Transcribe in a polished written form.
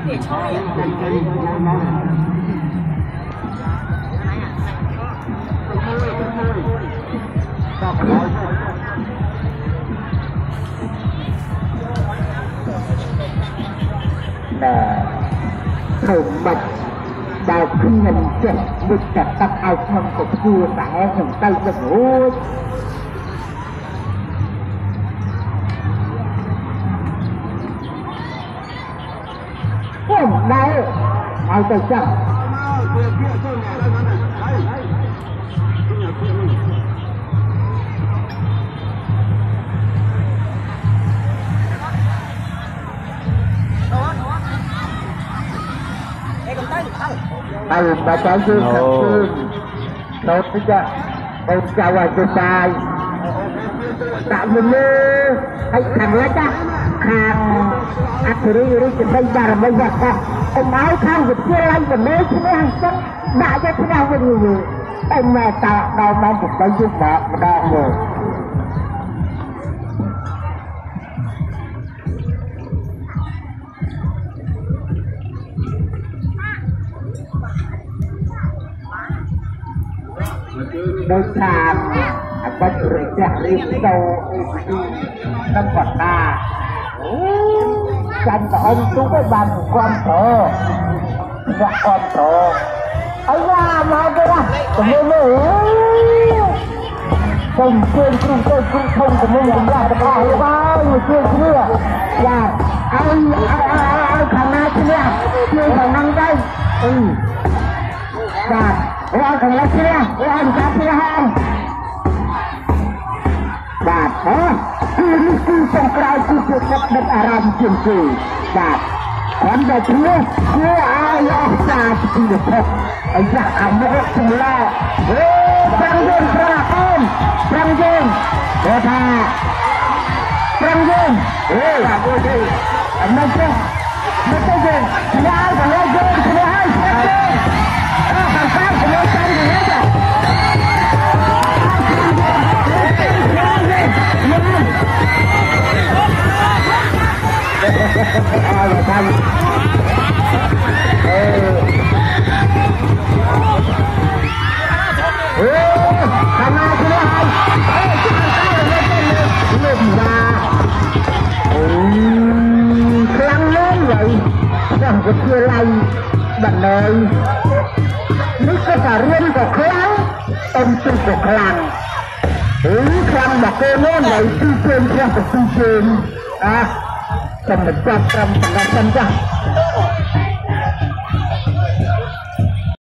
thử mật đào khinh hình chết được cả tập ai trong cuộc chua tại hình tây được ôi không đâu ai tôi chắc ai mà cháu dương thật dương tốt thế chứ ông chào anh tôi tài tạo mình lên hãy thằng lá cha hàng ác đi đi trên đây bà bây giờ sao ông áo khang vật kia lanh và mê chứ mấy hàng chất đã cho thế nào với người ông mẹ tạo đau mang một cái giúp đỡ mà đau rồi đôi thàm bắt rồi chạy đi sâu năm vật ta dành của ông chú cái bàn con thờ và con thờ ấy ra mà đây là của mình nữa cùng chuyên không của mình cũng là được bao bao người chuyên chưa là ai khả năng chứ nè chuyên khả năng đây và ai khả năng chứ nè ai khả năng và thế trong cái cuộc sống đất Arab chuyên kỳ và còn về phía ai xa thì được thật ấy là ẩm hộ chung lo Prang Dương để thà Prang Dương là vô gì anh nói chứ nó tới gì thì ai còn nói Dương thì ai thằng sao thì nói chân thì hết rồi ai là thanh thằng nào thì ai lùm ra khăn lớn vậy rằng cái kia lây bạn ơi nước có cả riêng của khăn ông tư của khăn khăn mà cô nói vậy tư trên khăn của tư trên cầm một trăm trăm ra